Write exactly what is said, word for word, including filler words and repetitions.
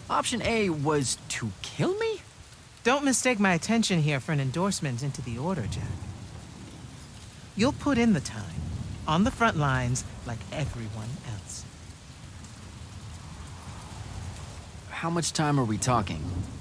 Option A was to kill me? Don't mistake my attention here for an endorsement into the Order, Jack. You'll put in the time, on the front lines, like everyone else. How much time are we talking?